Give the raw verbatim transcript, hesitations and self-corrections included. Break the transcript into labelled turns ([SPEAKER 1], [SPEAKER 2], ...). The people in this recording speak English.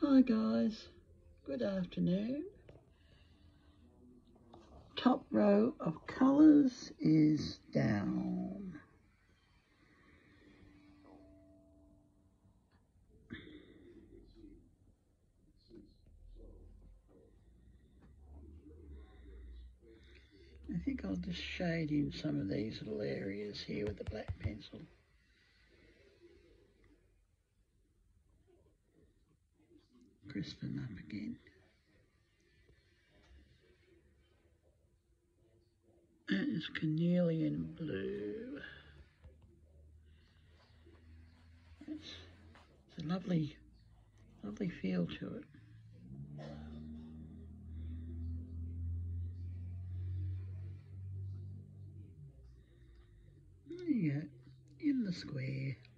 [SPEAKER 1] Hi guys, good afternoon. Top row of colours is down. I think I'll just shade in some of these little areas here with the black pencil. Crispen up again. That is carnelian blue. It's, it's a lovely, lovely feel to it. There you go, in the square.